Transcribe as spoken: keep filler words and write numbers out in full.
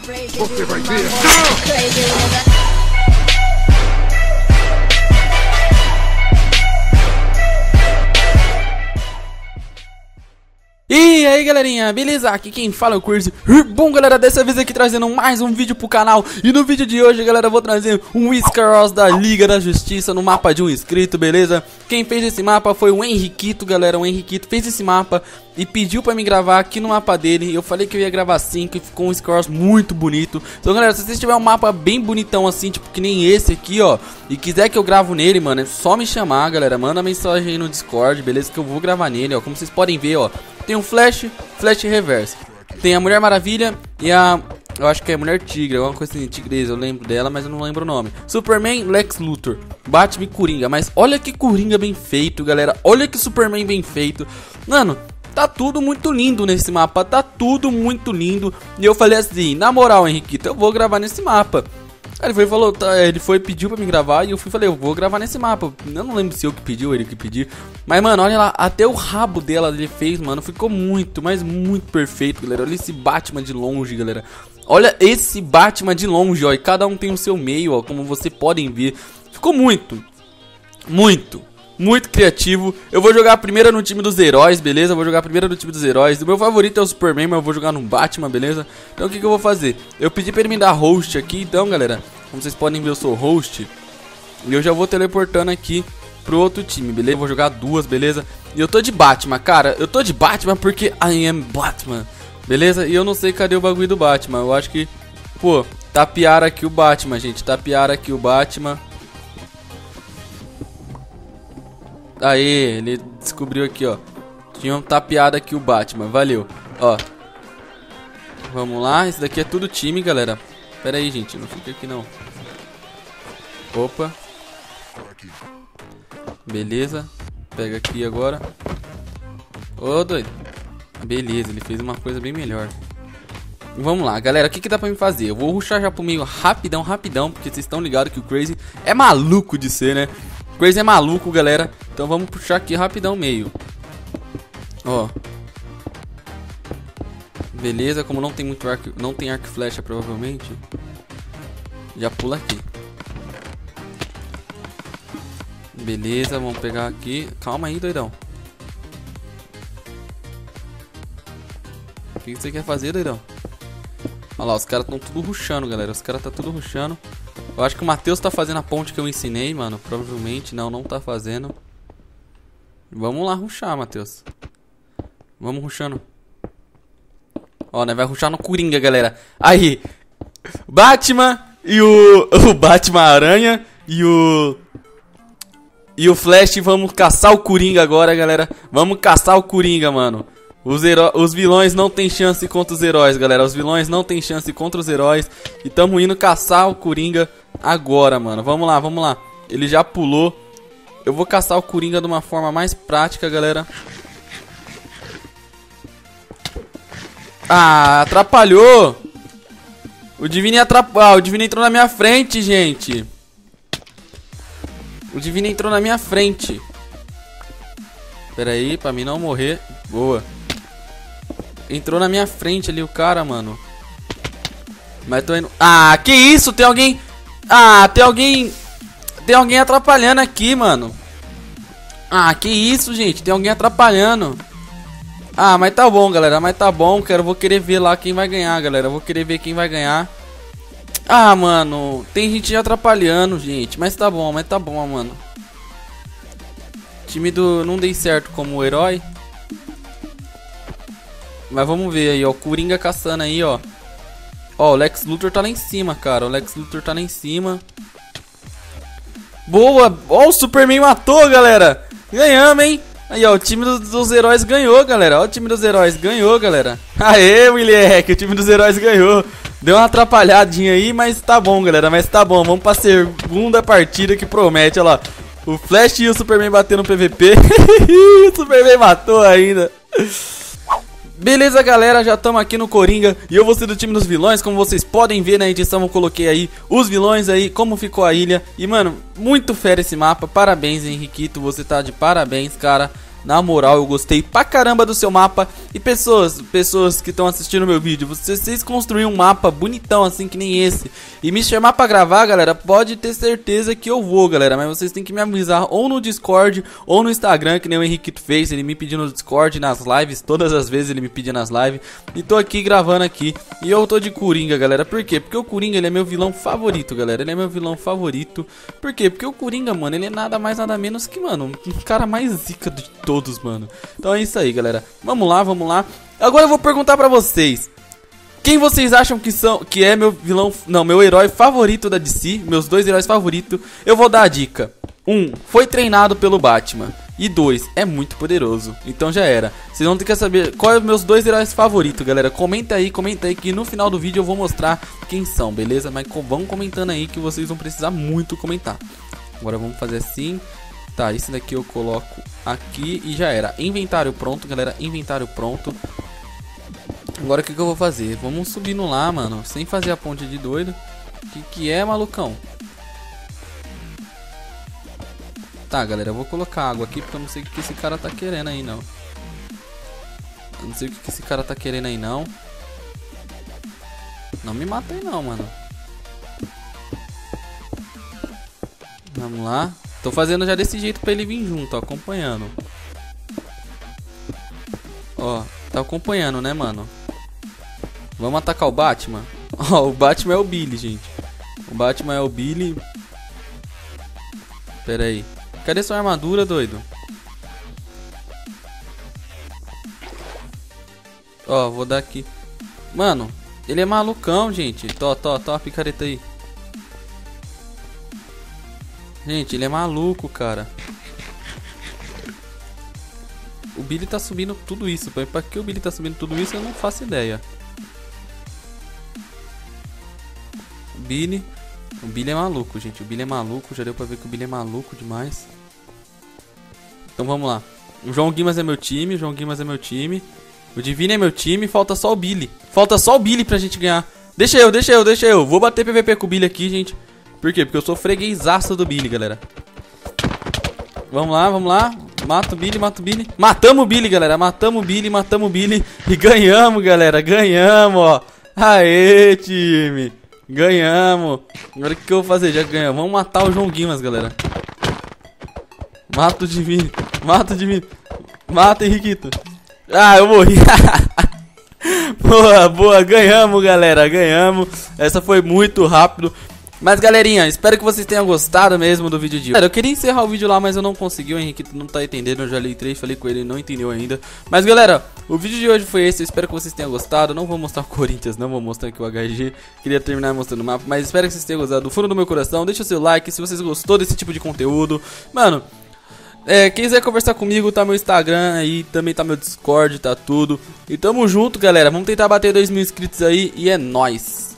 Você vai ver. E aí galerinha, beleza? Aqui quem fala é o Crazy. Bom galera, dessa vez aqui trazendo mais um vídeo pro canal. E no vídeo de hoje galera, eu vou trazer um Whiscaros da Liga da Justiça no mapa de um inscrito, beleza? Quem fez esse mapa foi o Henriquito, galera. O Henriquito fez esse mapa e pediu pra me gravar aqui no mapa dele. Eu falei que eu ia gravar sim, que ficou um Whiscaros muito bonito. Então galera, se vocês tiverem um mapa bem bonitão assim, tipo que nem esse aqui, ó, e quiser que eu gravo nele, mano, é só me chamar, galera. Manda mensagem aí no Discord, beleza? Que eu vou gravar nele, ó. Como vocês podem ver, ó, tem um Flash, Flash Reverso. Tem a Mulher Maravilha e a... eu acho que é Mulher Tigre, alguma coisa assim, Tigresa, eu lembro dela, mas eu não lembro o nome. Superman, Lex Luthor, Batman e Coringa. Mas olha que Coringa bem feito, galera. Olha que Superman bem feito. Mano, tá tudo muito lindo nesse mapa, tá tudo muito lindo. E eu falei assim, na moral, Henriquito, eu vou gravar nesse mapa. Aí ele foi, falou, tá, ele foi, pediu pra me gravar e eu fui falei, eu vou gravar nesse mapa. Eu não lembro se eu que pedi ou ele que pediu. Mas, mano, olha lá, até o rabo dela ele fez, mano, ficou muito, mas muito perfeito, galera. Olha esse Batman de longe, galera. Olha esse Batman de longe, ó, e cada um tem o seu meio, ó, como vocês podem ver. Ficou muito, muito, muito criativo. Eu vou jogar a primeira no time dos heróis, beleza? Eu vou jogar a primeira no time dos heróis. O meu favorito é o Superman, mas eu vou jogar no Batman, beleza? Então o que que eu vou fazer? Eu pedi pra ele me dar host aqui, então, galera, como vocês podem ver, eu sou host. E eu já vou teleportando aqui pro outro time, beleza? Eu vou jogar duas, beleza? E eu tô de Batman, cara. Eu tô de Batman porque I am Batman, beleza? E eu não sei cadê o bagulho do Batman. Eu acho que, pô, tapearam aqui o Batman, gente. Tapearam aqui o Batman. Aê, ele descobriu aqui, ó. Tinham tapeado aqui o Batman, valeu. Ó, vamos lá, esse daqui é tudo time, galera. Pera aí, gente, não fica aqui não. Opa. Beleza, pega aqui agora. Ô, doido. Beleza, ele fez uma coisa bem melhor. Vamos lá, galera, o que que dá pra me fazer? Eu vou rushar já pro meio rapidão, rapidão, porque vocês estão ligados que o Crazy é maluco de ser, né? O Crazy é maluco, galera. Então vamos puxar aqui rapidão meio. Ó. Beleza, como não tem muito arco, não tem arco e flecha provavelmente, já pula aqui. Beleza, vamos pegar aqui. Calma aí, doidão. O que você quer fazer, doidão? Olha lá, os caras estão tudo rushando, galera. Os caras tá tudo rushando. Eu acho que o Matheus tá fazendo a ponte que eu ensinei, mano. Provavelmente, não, não tá fazendo. Vamos lá rushar, Matheus. Vamos rushando. Ó, né, vai rushar no Coringa, galera. Aí, Batman e o, o Batman Aranha e o... E o Flash, vamos caçar o Coringa agora, galera. Vamos caçar o Coringa, mano. Os, heró os vilões não tem chance contra os heróis, galera. Os vilões não tem chance contra os heróis. E tamo indo caçar o Coringa agora, mano. Vamos lá, vamos lá. Ele já pulou. Eu vou caçar o Coringa de uma forma mais prática, galera. Ah, atrapalhou. O Divine atrapalhou. Ah, o Divine entrou na minha frente, gente. O Divine entrou na minha frente. Pera aí, pra mim não morrer. Boa. Entrou na minha frente ali o cara, mano. Mas tô indo... Ah, que isso? Tem alguém... Ah, tem alguém... Tem alguém atrapalhando aqui, mano. Ah, que isso, gente? Tem alguém atrapalhando. Ah, mas tá bom, galera. Mas tá bom, quero, vou querer ver lá quem vai ganhar, galera. Vou querer ver quem vai ganhar. Ah, mano, tem gente atrapalhando, gente. Mas tá bom, mas tá bom, mano. Time do... Não dei certo como herói. Mas vamos ver aí, ó. O Coringa caçando aí, ó. Ó, o Lex Luthor tá lá em cima, cara. O Lex Luthor tá lá em cima. Boa! Ó, o Superman matou, galera. Ganhamos, hein? Aí, ó, o time dos, dos heróis ganhou, galera. Ó, o time dos heróis ganhou, galera. Aê, moleque, o time dos heróis ganhou. Deu uma atrapalhadinha aí, mas tá bom, galera. Mas tá bom, vamos pra segunda partida que promete, ó lá. O Flash e o Superman batendo no P V P. O Superman matou ainda. Beleza, galera, já estamos aqui no Coringa e eu vou ser do time dos vilões. Como vocês podem ver na edição, eu coloquei aí os vilões aí, como ficou a ilha. E, mano, muito fera esse mapa. Parabéns, Henriquito, você tá de parabéns, cara. Na moral, eu gostei pra caramba do seu mapa. E pessoas, pessoas que estão assistindo meu vídeo, vocês, vocês construírem um mapa bonitão assim que nem esse e me chamar pra gravar, galera, pode ter certeza que eu vou, galera. Mas vocês têm que me avisar ou no Discord ou no Instagram, que nem o Henriquito fez. Ele me pediu no Discord, nas lives, todas as vezes ele me pedia nas lives. E tô aqui gravando aqui. E eu tô de Coringa, galera. Por quê? Porque o Coringa, ele é meu vilão favorito, galera. Ele é meu vilão favorito. Por quê? Porque o Coringa, mano, ele é nada mais, nada menos que, mano, um cara mais zica de todos, mano. Então é isso aí, galera. Vamos lá, vamos lá. Agora eu vou perguntar pra vocês. Quem vocês acham que são, que é meu vilão, não, meu herói favorito da D C? Meus dois heróis favoritos. Eu vou dar a dica. Um, foi treinado pelo Batman. E dois, é muito poderoso. Então já era. Vocês vão ter que saber qual é os meus dois heróis favoritos, galera. Comenta aí, comenta aí que no final do vídeo eu vou mostrar quem são, beleza? Mas vão comentando aí que vocês vão precisar muito comentar. Agora vamos fazer assim. Tá, esse daqui eu coloco aqui e já era. Inventário pronto, galera. Inventário pronto. Agora o que, que eu vou fazer? Vamos subindo lá, mano. Sem fazer a ponte de doido. O que, que é, malucão? Tá, galera, eu vou colocar água aqui porque eu não sei o que esse cara tá querendo aí, não. Eu não sei o que esse cara tá querendo aí, não. Não me mata aí, não, mano. Vamos lá. Tô fazendo já desse jeito pra ele vir junto, ó, acompanhando. Ó, tá acompanhando, né, mano? Vamos atacar o Batman? Ó, o Batman é o Billy, gente. O Batman é o Billy. Pera aí. Cadê sua armadura, doido? Ó, vou dar aqui. Mano, ele é malucão, gente. Tó, tó, tó, a picareta aí. Gente, ele é maluco, cara. O Billy tá subindo tudo isso. Pra que o Billy tá subindo tudo isso, eu não faço ideia. O Billy... O Billy é maluco, gente. O Billy é maluco. Já deu pra ver que o Billy é maluco demais. Então vamos lá. O João Guimas é meu time. O João Guimas é meu time. O Divine é meu time. Falta só o Billy. Falta só o Billy pra gente ganhar. Deixa eu, deixa eu, deixa eu. Vou bater P V P com o Billy aqui, gente. Por quê? Porque eu sou freguesaço do Billy, galera. Vamos lá, vamos lá. Mata o Billy, mata o Billy. Matamos o Billy, galera. Matamos o Billy, matamos o Billy. E ganhamos, galera. Ganhamos, ó. Aê, time. Ganhamos. Agora o que, que eu vou fazer? Já ganhamos. Vamos matar o João Guimas, galera. Mata o Divine. Mata o Divine. Mata, Henriquito. Ah, eu morri. Boa, boa. Ganhamos, galera. Ganhamos. Essa foi muito rápido. Mas galerinha, espero que vocês tenham gostado mesmo do vídeo de hoje. Galera, eu queria encerrar o vídeo lá, mas eu não consegui. O Henrique não tá entendendo, eu já li três, falei com ele, ele não entendeu ainda. Mas galera, o vídeo de hoje foi esse, eu espero que vocês tenham gostado. Não vou mostrar o Corinthians, não vou mostrar aqui o H G. Queria terminar mostrando o mapa, mas espero que vocês tenham gostado do fundo do meu coração. Deixa o seu like se vocês gostou desse tipo de conteúdo. Mano, é, quem quiser conversar comigo, tá meu Instagram aí, também tá meu Discord, tá tudo. E tamo junto, galera, vamos tentar bater dois mil inscritos aí e é nóis.